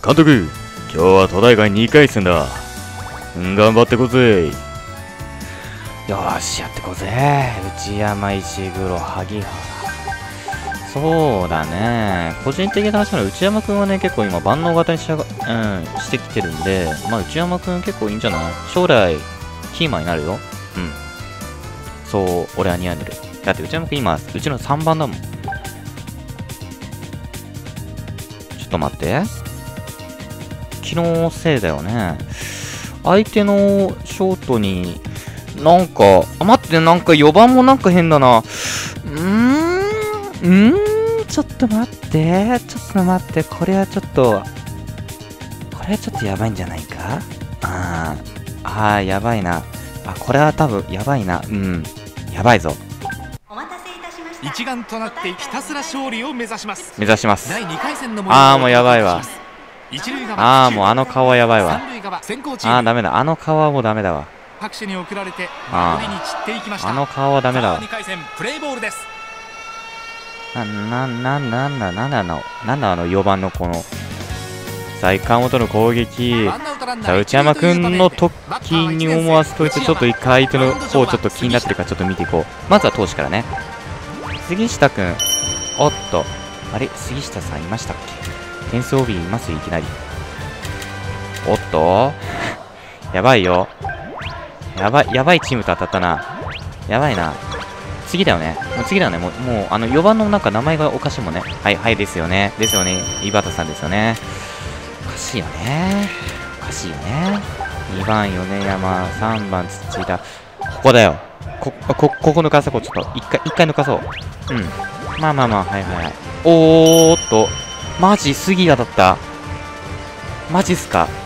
監督、今日は都大会2回戦だ。頑張ってこぜ。 よーし、やってこぜ。内山、石黒、萩原。そうだね。個人的な話なら内山くんはね、結構今万能型にしてきてるんで、まあ内山くん結構いいんじゃない？将来、キーマンになるよ。うん。そう、俺は似合ってる。だって内山くん今、うちの3番だもん。ちょっと待って。気のせいだよね。相手のショートに、なんか、待って、なんか4番もなんか変だな。ちょっと待って、これはちょっとやばいんじゃないか？やばいな。これは多分やばいな。やばいぞ。 お待たせいたしました。 一丸となってひたすら勝利を目指します。 第2 回戦のもうやばいわ。もうあの顔はやばいわ。ダメだ。あの顔はもうダメだわ。 拍手に送られて守りに散っていきました。 あの顔はダメだわ。 2回戦プレーボールです。 なんだあの4番のこのさあ川本の攻撃。さあ内山くんの時に思わずといてちょっと一回相手の方ちょっと気になってるからちょっと見ていこう。まずは投手からね。杉下くん、おっとあれ杉下さんいましたっけ？点数 OB いますいきなり。おっとやばいよ。やばいチームと当たったな。やばいな。次だよね。もう4番のなんか名前がおかしいもんね。はいですよね。井端さんですよね。おかしいよね。2番米山、3番土田。ここだよ。ここ抜かそう。ちょっと一回抜かそう。まあはい。おーっとマジ杉谷だった。マジっすか。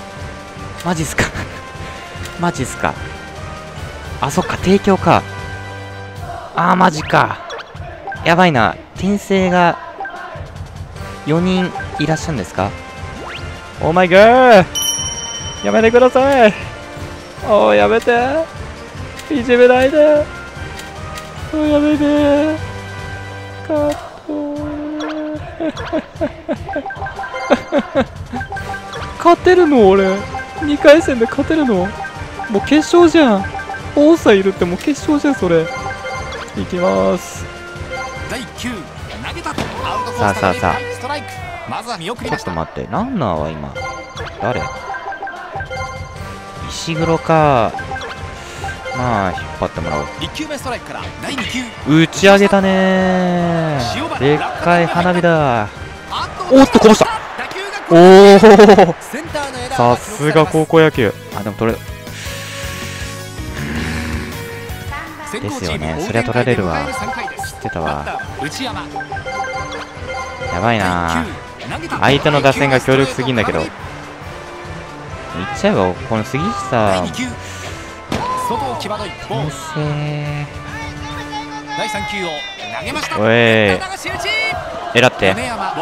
そっか、提供か。マジか。やばいな。転生が4人いらっしゃるんですか？オーマイガー。やめてください。やめて。いじめないで。やめて。カット。勝てるの俺。2回戦で勝てるの？もう決勝じゃん。王さんいるってもう決勝じゃんそれ。いきます。 第9投げた。 さあストライク。まずは見送りました。 ちょっと待って、ランナーは今誰？石黒か。まあ引っ張ってもらおう。 1球目ストライクから第2球打ち上げたねー。でっかい花火だ。おっとこぼした。おおさすが高校野球。でも取れですよね。そりゃ取られるわ。知ってたわ。やばいな。相手の打線が強力すぎんだけど。いっちゃえばこの杉下先生。 第3球を投げました。 おいえらって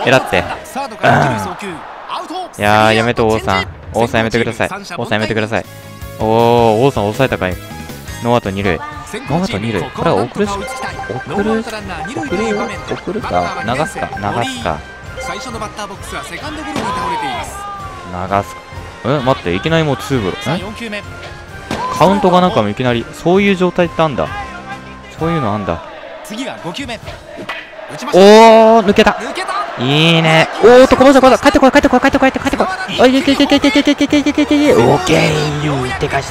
いやーやめと王さんやめてください。王さん抑えたかい。ノーアウト2塁。これは送るか流すか。 最初のバッターボックスはセカンドゴロに倒れています。 流すか。待って、いきなりもうツーボロ。 4球目カウントがなんかもいきなりそういう状態ってあんだ。そういうのあんだ。 次が5球目。 抜けた。いいね。こぼした。帰ってこい。おいオッケーって返した。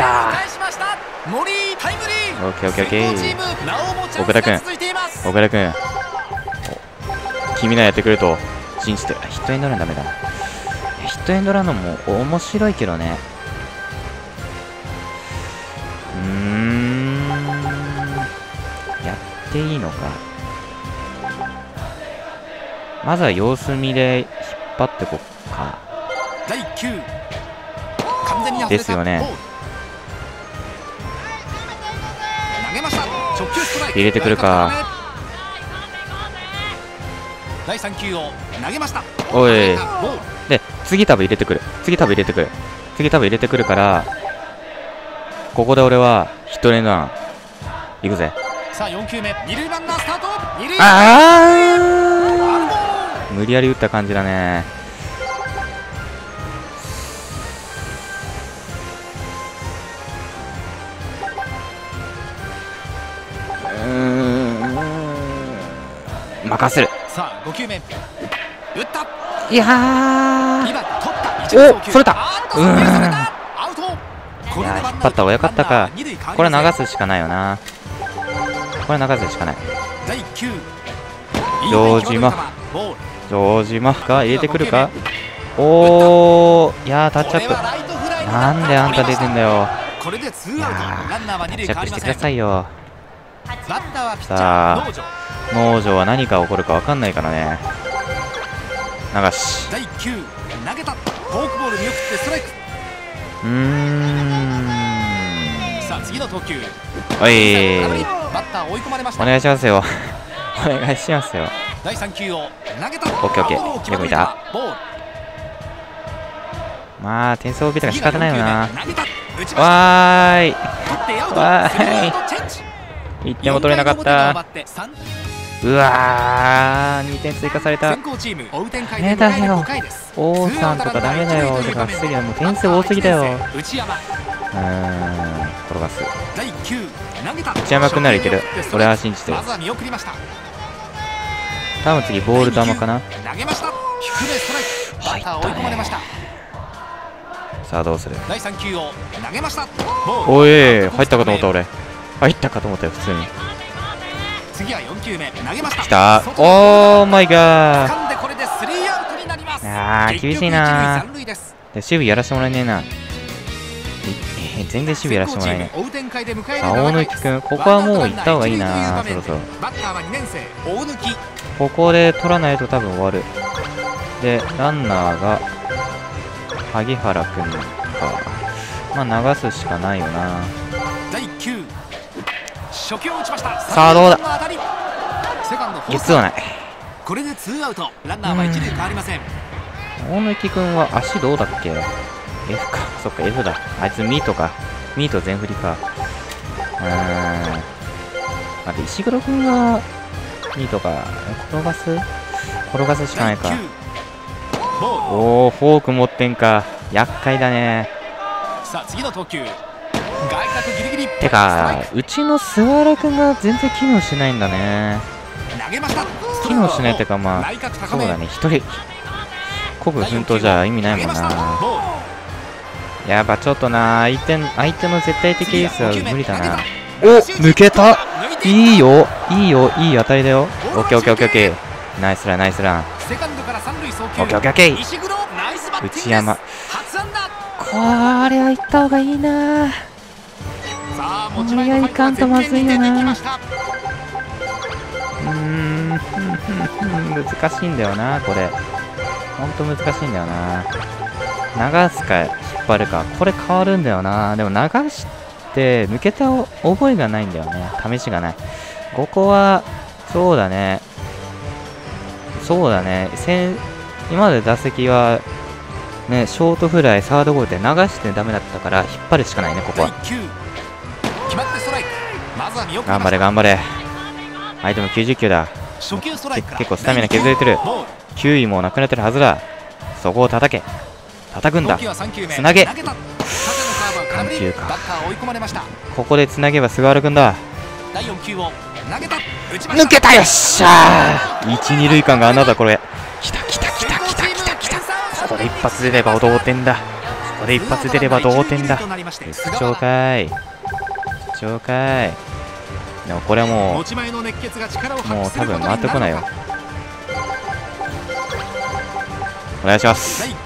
オッケー。岡田君君のやってくれと信じて。ヒットエンドランダメだ。ヒットエンドランのも面白いけどね。やっていいのか。まずは様子見で引っ張ってこっか。 第9 ですよね。入れてくるか。 第3球を投げました。 おいで次多分入れてくるからここで俺はヒットエンドランいくぜ。 さあ4球目二塁ランナースタート。 無理やり打った感じだね。 任せる。 さあ5球目打ったいやー、 今取ったお、それた。 アウト。 いやー、引っ張った方が良かったか。これ流すしかないよな。これ流すしかない。 第1球城島城島が入れてくるか。おー、いやー、タッチアップ。なんであんた出てんだよ。 これでツいやーアウト。ランナーはー、 二塁タッチアップしてくだ変わりません。 さいよ。 バッターはピッチャさあー農場。 農場は何が起こるか分かんないからね。流し。 第1球投げた。フォークボール見送ってストライク。さあ次の投球。 おい、 バッター追い込まれました。 お願いしますよ。お願いしますよ。 第3球を投げた。 オッケーオッケーボールを決めていよく見た。 ボール。 まあ点数を受けたら仕方ないよな。 投げた。打ちました。 わーい、 取ってアウト。 わーいスリーアウトチェンジ。 1点も取れなかった。うわー、2点追加された。 先行チーム追う展開で迎える5回です。 王さんとかダメだよ。てかすぎだ、もう点数多すぎだよ。 内山転がす。 第1球投げた。 内山君ならいける。俺は信じてる。 まずは見送りました。 多分次ボール球かな。 投げました。低めストライク。バッター追い込まれました。 さあどうする。 第3球を投げました。 おい、入ったかと思った。俺入ったかと思ったよ、普通に。 次は4球目投げました。 きた。おーマイガー。 掴んでこれでスリーアウトになります。 あー、厳しいな。 結局一塁三塁です。 で守備やらせてもらえねえな。全然守備やらせてもらえねえ。 追う展開で迎えるさあ大貫君、ここはもう行った方がいいな。そろそろバッターは2年生大貫。 ここで取らないと多分終わる。でランナーが萩原君か。まあ流すしかないよな。 第1球初球を打ちました。 さあどうだ。 セカンド実はない。 これでツーアウト。ランナーは1塁変わりません。 大貫君は足どうだっけ。 F か。そっか F だ。あいつミートか。ミート全振りか。あと石黒君がミートか。転がすしかないか。おお、フォーク持ってんか。厄介だね。 さあ次の投球外角ギリギリ。 てかうちの菅原君が全然機能しないんだね。 投げました。 機能しないってか、まあそうだね、一人孤軍奮闘じゃ意味ないもんな。やっぱちょっとな、相手の絶対的エースは無理だな。お、抜けた。いいよいい当たりだよ。オッケーオッケーオッケーオッケー。ナイスランナイスラン。 セカンドから三塁送球。 オッケーオッケーオッケー。 石黒ナイスバッティングです。 内山、 初安打。 これは行った方がいいな。 さあ持ち前のファイトは全面に出てきました。 難しいんだよな、これ。ほんと難しいんだよな。流すか引っ張るか、これ変わるんだよな。でも流して抜けた覚えがないんだよね。試しがない。ここはそうだね、今まで打席はね、ショートフライサードゴロで流してダメだったから引っ張るしかないね、ここは。頑張れ頑張れ。相手も90球だ。結構スタミナ削れてる。球威もなくなってるはずだ。そこを叩くんだ。つなげ。緩急か。ここでつなげば菅原君だ。抜けた。よっしゃー。1、2塁間があんなだ。これきた。ここで一発出れば同点だ。不調かい。でもこれはもう多分回ってこないよ。お願いします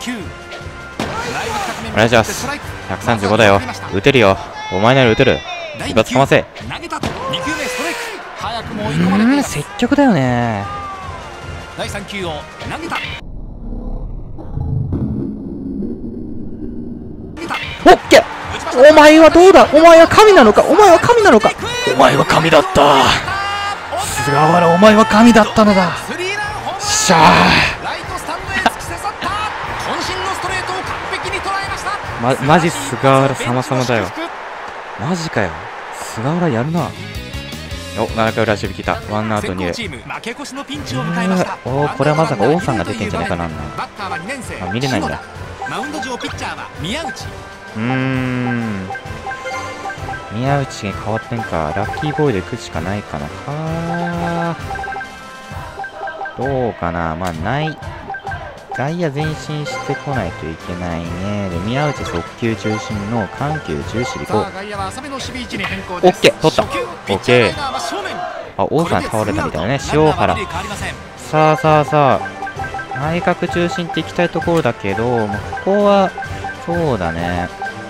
。135だよ。打てるよ。お前なら打てる。一発かませ。積極だよね。 第3球を投げた。 オッケー。お前はどうだ。お前は神なのか。お前は神だった。菅原、お前は神だったのだ。しゃー。マジ菅原様々だよ。マジかよ。菅原やるな。お、7回裏守備来た。ワンアウト2塁。おお、これはまさか王さんが出てんじゃないかな。見れないんだ。宮内に変わってんか。ラッキーボーイで行くしかないかな。 どうかな。まあない外野前進してこないといけないね。で宮内速球中心の緩急重視でいこう。オッケー取った。オッケー。あ、王さん倒れたみたいなね。塩原。さあさあさあ、内角中心っていきたいところだけど、まあ、ここはそうだね。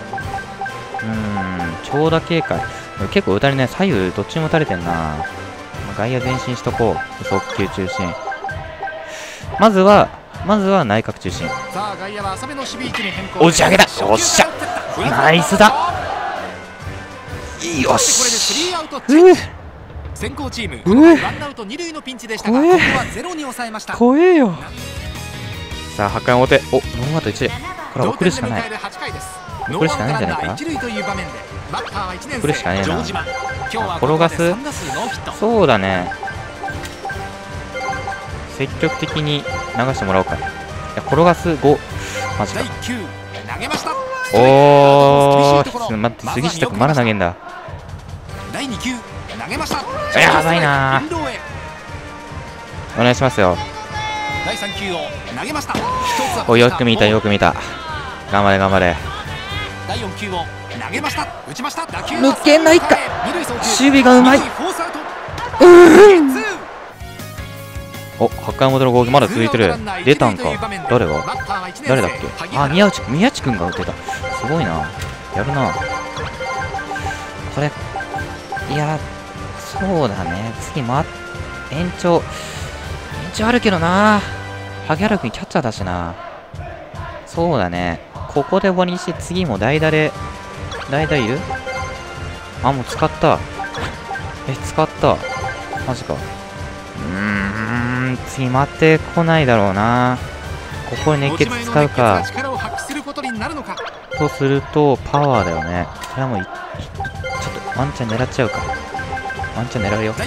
長打警戒。結構打たれね、左右どっちも打たれてんな。まあ、外野前進しとこう。速球中心。まずは内角中心。押し上げた。おっしゃ、ナイスだ。よし。 先行チーム、ワンアウト2塁のピンチでしたが、ここはゼロに抑えました。 怖えよ。さあ8回表、お、ノーアウト1塁。これ送るしかない。送るしかないんじゃないかな。送るしかねえな。転がす。そうだね。積極的に流してもらおうか。いや、転がす5。マジか。おー、ちょっと待って、杉下君まだ投げんだ。やばいなー。お願いしますよ。お、よく見たよく見た。頑張れ頑張れ。抜けないか。守備がうまい。お、8回表の攻撃まだ続いてる。出たんか。誰だっけ。あ、宮地君が打ってた。すごいな。やるな。これいや、そうだね。次延長あるけどな。萩原君キャッチャーだしな。そうだね。ここで終わりにして次も代打いる。あ、もう使った。使った。マジか。次待ってこないだろうな。ここに熱血使うか。とするとパワーだよね。これはもうちょっとワンチャン狙っちゃうか。ワンチャン狙うよ。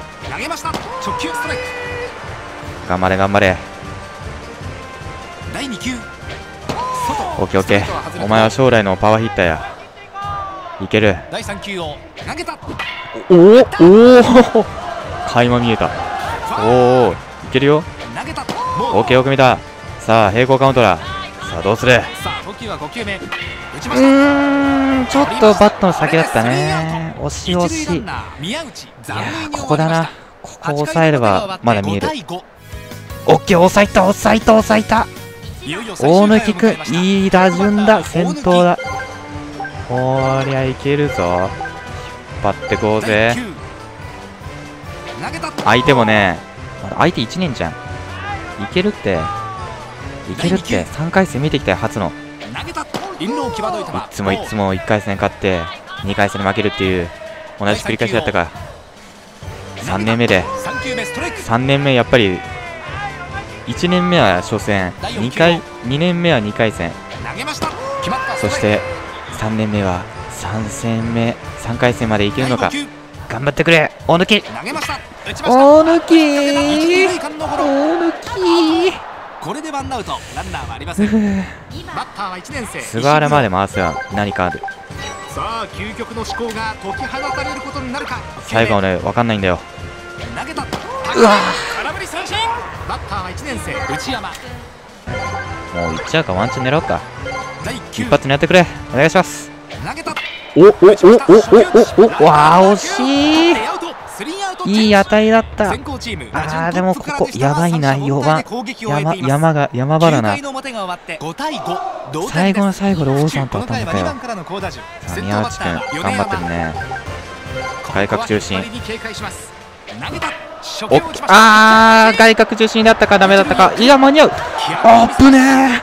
頑張れ頑張れ。オッケーオッケー。お前は将来のパワーヒッターや。いける。おお垣間見えた。おお、いけるよ。オッケーよく見た。さあ並行カウントだ。さあどうする。ちょっとバットの先だったね。惜しい惜しい。いやここだな。ここ抑えればまだ見える。オッケー、抑えた。大貫くんいい打順だ。先頭だ。こりゃいけるぞ。引っ張ってこうぜ。相手もね、相手1年じゃん。いけるって3回戦見てきたよ。初のいつも1回戦勝って2回戦に負けるっていう同じ繰り返しだったから。3年目やっぱり1年目は初戦、2年目は2回戦、そして3年目は3回戦までいけるのか。頑張ってくれ大貫。 これでワンアウト、ランナーはありません。バッターは1年生菅原まで回すは何かある。 さあ究極の思考が解き放たれることになるか。 最後はね分かんないんだよ。 投げた。 うわ空振り三振。バッターは1年生内山。 もういっちゃうか。ワンチャン狙おうか。一発狙ってくれ。お願いします。 投げた。 おわあ惜しい。いい当たりだった。でもここやばいな。4番山場だな。最後の最後で王さんと当たったよ。さあ宮内くん頑張ってるね。外角中心。外角中心だったかダメだったか。いや間に合う。あっぶね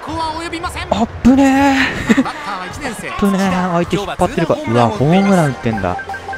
ー。相手引っ張ってるか。うわホームラン打ってんだ。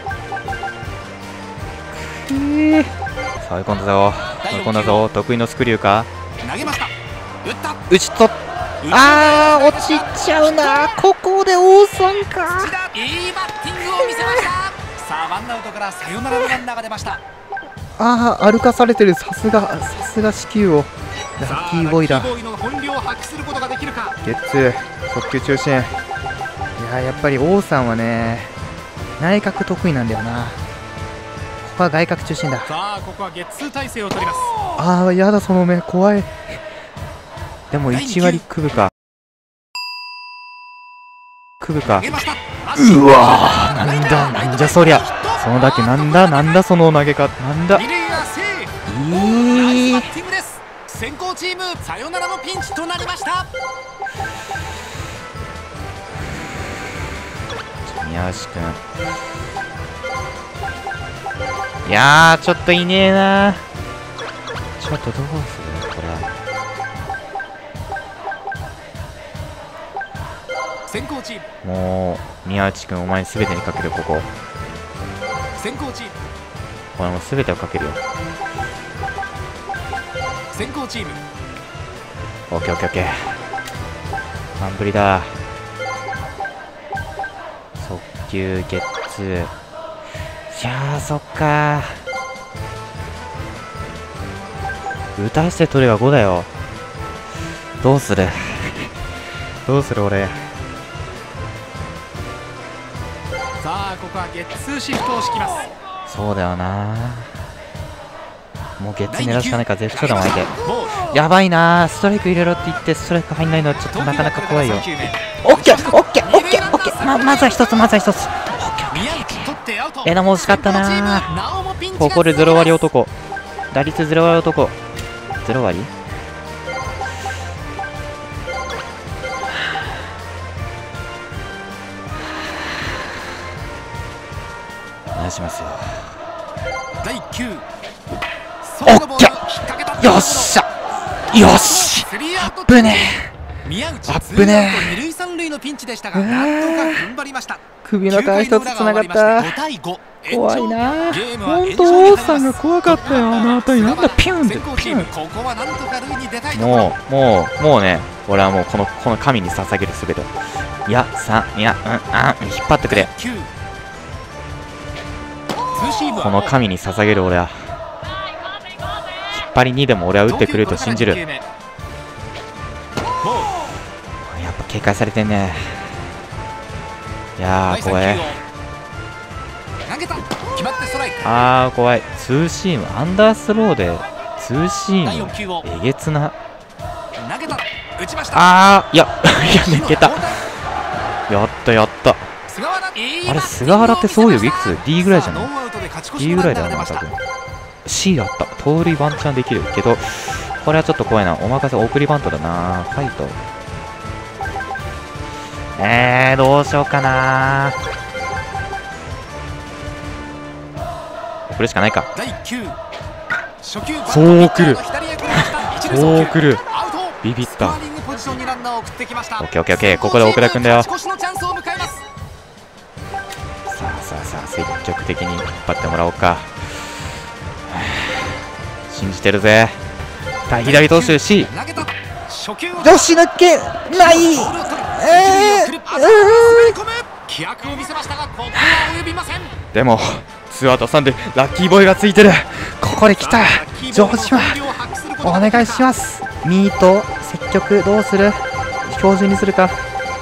さあ追い込んだぞ。得意のスクリューか。打ち取っ落ちちゃうな。ここで王さんか。 いいバッティングを見せました。さあワンアウトからサヨナラのランナーが出ました。 歩かされてる。さすが四球をラッキーボーイだ。ゲッツー速球中心。いややっぱり王さんはね内角得意なんだよな。ここは外角中心だ。 さあここはゲッツー体勢を取ります。 ああ、やだ、その目怖い。でも1割くぶか。くぶか。 投げました。 うわー、なんじゃそりゃ。その打球なんだその投げ方なんだ。 二塁はセーフ。ナイスバッティングです。先行チームサヨナラのピンチとなりました。 宮内くん、いやーちょっといねえな。ちょっとどうするこれ。 先行チーム、 もう宮内くん、お前全てにかける。ここ先行チーム、 これもう全てをかけるよ。 先行チーム、 オッケーオッケーオッケー。半振りだ。速球ゲッツー。いやーそっかー、打たして取れば5だよ。どうするどうする俺。 さあここはゲッツーシフトを敷きます。 そうだよな。もうゲッツー狙うしかないから絶不調だもん相手。 ボール、 やばいなー。ストライク入れろって言ってストライク入んないのはちょっとなかなか怖いよ。 投球目、 オッケーオッケーオッケーオッケー。まずは一つまずは一つ。 宮内取ってアウト。 枝も惜しかったなー。 なおもピンチがここで0割男、打率0割男、0割。お願いしますよ。 第9球、 オッケー、よっしゃよし。 アッぶね宮内アップね 2塁3塁のピンチでしたが、なんとか踏ん張りました。 首の皮一つつながった。 5対5、 怖いな。 ゲームはほん延長と王に入ります。 さんが怖かったよ。あの後になんだピュンって先行チピュン。 ームここはなんとか塁に出たいところ。 もうね、俺はもうこの神に捧げるすべて。いや引っ張ってくれ。 9、ツーシームはこの神に捧げる俺は。引っ張りにでも俺は打ってくれると信じる。やっぱ警戒されてんね。いやー怖い。 投げた、決まってストライク。 あー怖い。ツーシームアンダースローでツーシ第ーム 4球をえげつな。 投げた、打ちました。 いや抜けた。やったあれ菅原ってそういういくつ D ぐらいじゃない？ D ぐらいだよな多分。 C あった。盗塁ワンチャンできるけどこれはちょっと怖いな。お任せ送りバントだな。ファイトどうしようかな。送るしかないか。 第9、初球、 そう来るそう来る。 アウト。 ビビった。オスコアリングポジションにランナーを送ってきました。 ッケーオッケーオッケー。ここで奥田君だよ。 勝ち越しのチャンスを迎えます。 さあ積極的に引っ張ってもらおうか。信じてるぜ。対左投手 C。 投げた、初球をよし抜けないボールを取る。滑り込む。気迫を見せましたがここは及びません。 でも2アウト3でラッキーボーイがついてる。ここで来た。城島お願いします。ミート積極どうする。標準にするか。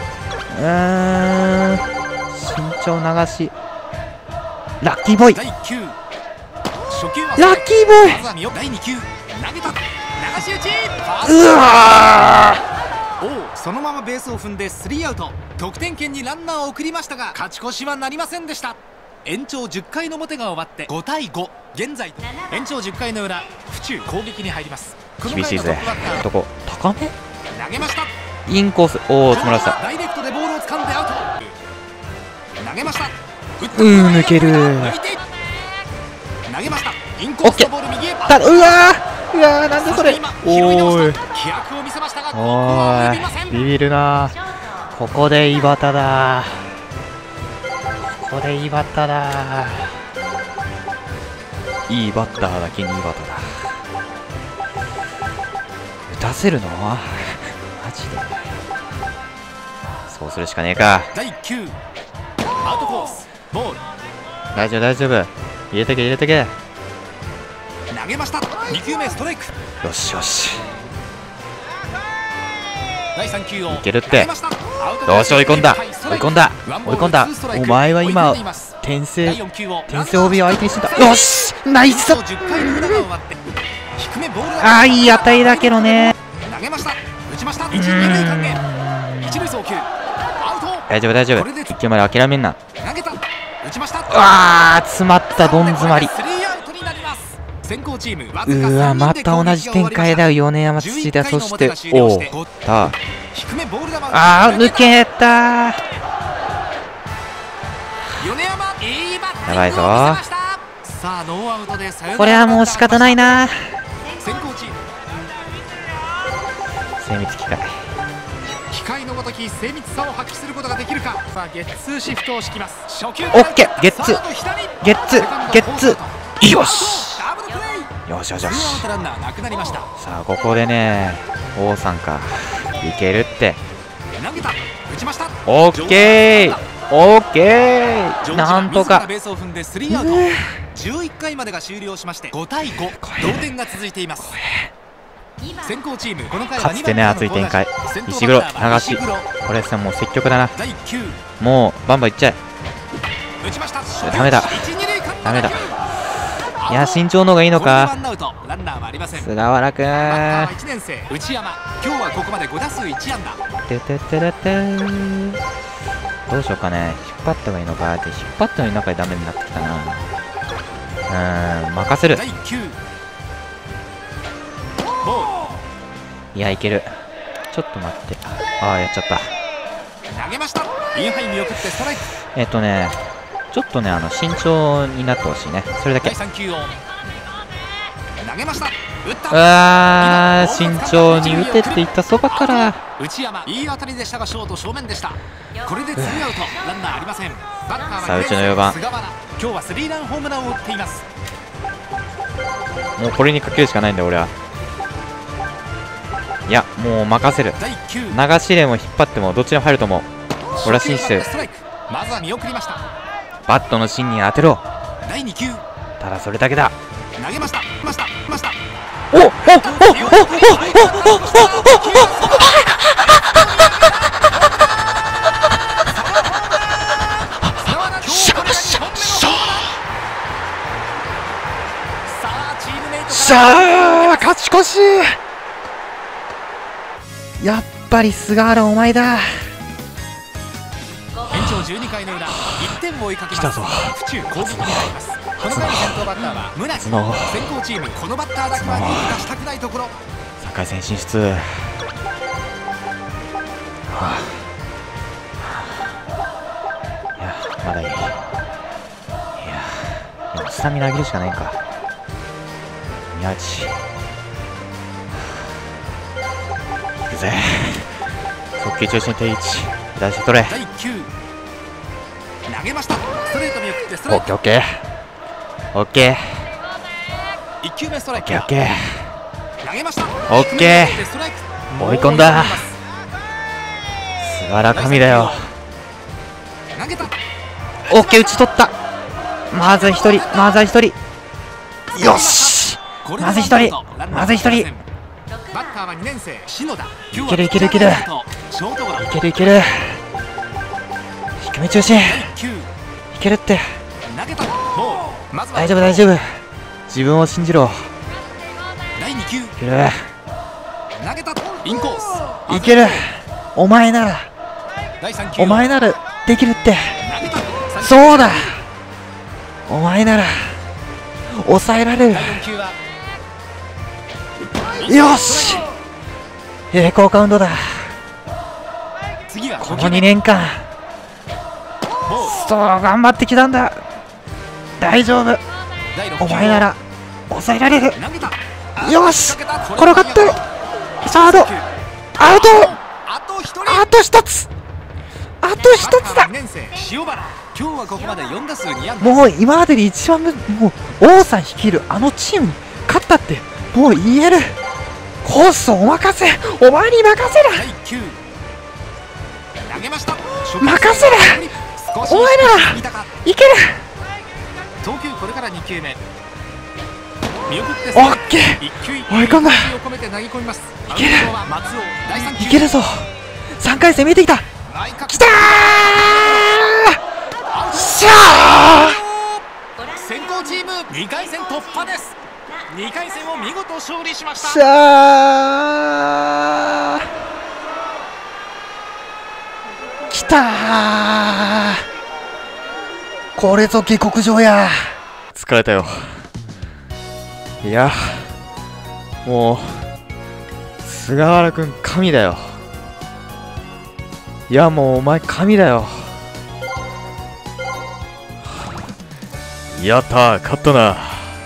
慎重流し。ラッキーボーイ第9、初球はラッキーボーイ。 まずは見よ。第2球、投げた、流し打ち。 うわそのままベースを踏んで3アウト。得点圏にランナーを送りましたが勝ち越しはなりませんでした。延長10回の表が終わって5対5。現在延長10回の裏、府中攻撃に入ります。 厳しいぜ。どこ高め投げました。 インコース。おお詰まらせた。 ダイレクトでボールを掴んでアウト。投げました。 抜ける。 抜いて投げました。インコースのボール右へ。 うわーなんでそれ。おい気迫を見せましたがここは及びません。 ビビるな。ここで井端だ。ここで井端だ。いいバッターだけに井端だ。打たせるのマジで。そうするしかねえか。 第9、アウトコース、ボール。 大丈夫入れてけ。 投げました。2球目ストライク。 よし第3球をいけるって。 投げました。 よし追い込んだ。お前は今転生第4球を転生 OB を相手にしてた。よしナイス。 10回の裏が終わって低めボールあーいい当たりだけどね。 投げました、打ちました、一塁二塁間へ一塁送球アウト。 大丈夫大丈夫、1球まで諦めんな。 投げた、打ちました。 あー詰まったどん詰まり。 スリーアウトになります。先行チームうわまた同じ展開だよ米山土田。そしておおた低めボール球あー抜けた。 米山いいバッティングを見せました。 やばいぞ。 さあノーアウトでサヨナラ。 これはもう仕方ないな。 先行チーム精密機械機械のごとき精密さを発揮することができるか。さあゲッツーシフトを敷きます。初球オッケーゲッツーゲッツーゲッツーよしダブルプレイ。 よしよしよツーアウし。 トランナーなくなりました。 さあここでね王さんかいけるって。 投げた、打ちました。 オッケーオッケーなんとか。 ベースを踏んでスリーアウト。11回までが終了しまして5対5同点が続いています。先行チームこの回はかつてね熱い展開。石黒流しこれさもう積極だな。 第9 もうバンバンいっちゃえ。 打ちました。 ダメだダメだ。いや身長の方がいいのか。 ワンアウトランナーはありません。 菅原くんバッターは1年生内山、今日はここまで5打数1安打。 てててれてーどうしようかね。引っ張った方がいいのかって引っ張ったのに中でダメになってきたな。任せる。 第9ボいやいける。ちょっと待って。ああやっちゃった。 ール投げました。インハイ見送ってストライク。 ちょっとね慎重になってほしいね。それだけ。 第3球を投げました。打った慎重に打てって言ったそばから内山いい当たりでしたがショート正面でした。これでツーアウトランナーありません。バッターはさあうちの4番菅原、今日はスリーランホームランを打っています。 もうこれにかけるしかないんだ俺は。いやもう任せる。 第9 流しでも引っ張ってもどっちでも入ると思う。俺は信じてる。 ストライク、まずは見送りました。 バットの芯に当てろ。 第2球ただそれだけだ。 投げましたましたました。 おおおおおおしゃー勝ち越し。やっぱり菅原お前だ。 延長12回の裏1点を追いかけます。 来たぞ府中攻撃に入ります。この回の先頭バッターは村木。先行チームこのバッターだけはリード出したくないところ。 3回戦進出。いやまだいい。いやでもスタミナ上げるしかないんか。宮内いくぜ。速球中心定位置出して取れ。 第9投げました。ストレート見送ってストオライク。 ッケーオッケーオッケー 1球目ストライク。 オッケーオッケー投げました。 オッケーストライク。 追い込んだ。菅原神だよ。 投げた。 オッケー打ち取った。まず一人まず一人。よしまず一人まず一人。 バッターは2年生篠田。いけるいけるいけるショートゴロ。 いけるいける。低め中心い 9 けるって。 投げた。ボール。まずは大丈夫大丈夫。自分を信じろ。 第2球いける投げた。インコースいける。お前なら第3球お前ならできるって。 投げた。 そうだお前なら抑えられる。 第4球はよし平行カウントだ。 次はこの2年間そう頑張ってきたんだ。大丈夫第6球お前なら抑えられる。 投げた。 よし仕掛けた。 転がってる。サードアウト。 あと1人。 あと一つあと一つだ。 2年生塩原、今日はここまで4打数2安打。 もう今までに一番もう王さん率いるあのチームに勝ったってもう言える。コースをお任せお前に任せる。 第9投げました。 任せるお前ならいける。 投球これから2球目見送ってオッケー 1球追い込んだ。 を込めて投げ込みます。 いけるマウンドは松尾。第3球いけるぞ。3回戦見えてきた。 内角きたーしゃ先行チーム2回戦突破です。2回戦を見事勝利しました。 しゃーきたー。これぞ下克上や。疲れたよ。いやもう菅原くん神だよ。いやもうお前神だよ。 やったー、勝ったな。 いや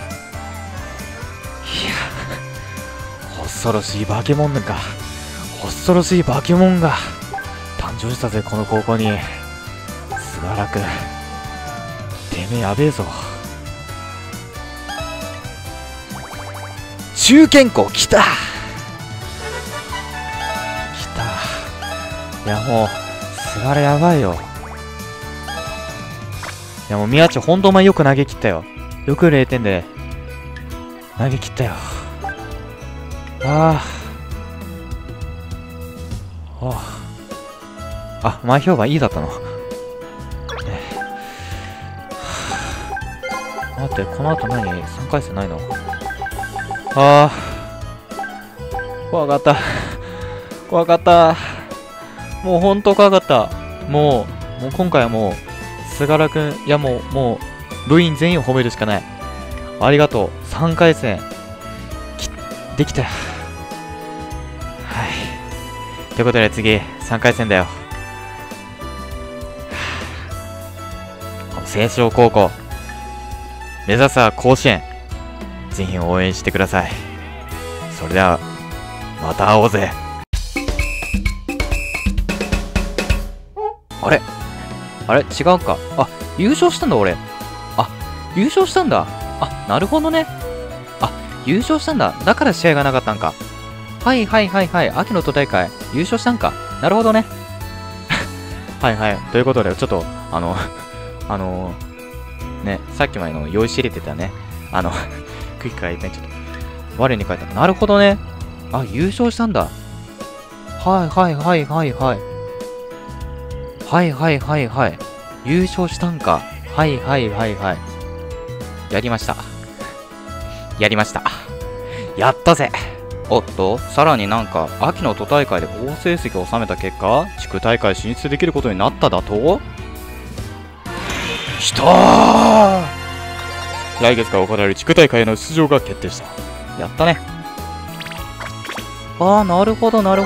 恐ろしい化け物か。恐ろしい化け物が誕生したぜこの高校に。菅原くんてめえやべえぞ。中堅校来た。いやもう菅原やばいよ。いやもう宮地ほんとお前よく投げ切ったよ。よく0点で投げ切ったよ。前評判いいだったの。待って、この後何 ?3 回戦ないの？怖かった。怖かった。もうほんと怖かった。もう今回はもう、菅原くん、いやもう、部員全員を褒めるしかない。ありがとう。3回戦、できたよ。はい。ということで次、3回戦だよ。青翔高校、目指すは甲子園。ぜひ応援してください。それでは、また会おうぜ。あれ違うか。優勝したんだ俺。優勝したんだ。なるほどね。優勝したんだ。だから試合がなかったんか。はい。秋の都大会優勝したんか。なるほどね。はい。ということで、ちょっと、ね、さっきまでの用意し入れてたね。クイックがいっぱいちょっと、我に書いた。なるほどね。優勝したんだ。はい。優勝したんか。はい。やりました。やったぜ。おっと、さらになんか、秋の都大会で好成績を収めた結果、地区大会進出できることになっただと？きたー！ 来月から行われる地区大会への出場が決定した。 やったね。なるほど。ほ。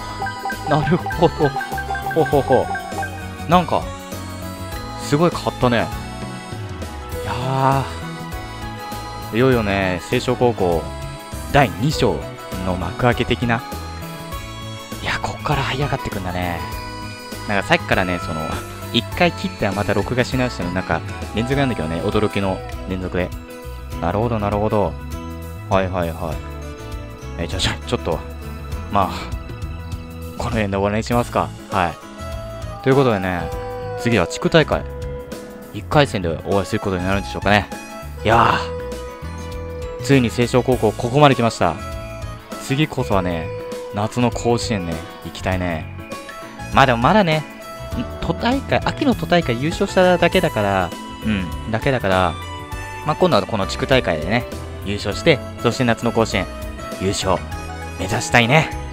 なんか、すごい変わったね。いよいよね、青翔高校、第2章の幕開け的な。こっから這い上がってくんだね。なんかさっきからね、1回切ってはまた録画し直しての、なんか、連続なんだけどね、驚きの連続で。なるほど。はい。ちょっと、まあ、この辺で終わりにしますか。はい。ということでね、次は地区大会。1回戦でお会いすることになるんでしょうかね。ついに青翔高校ここまで来ました。次こそはね、夏の甲子園ね、行きたいね。でもまだね、秋の都大会優勝しただけだから、今度はこの地区大会でね、優勝して、そして夏の甲子園、優勝、目指したいね。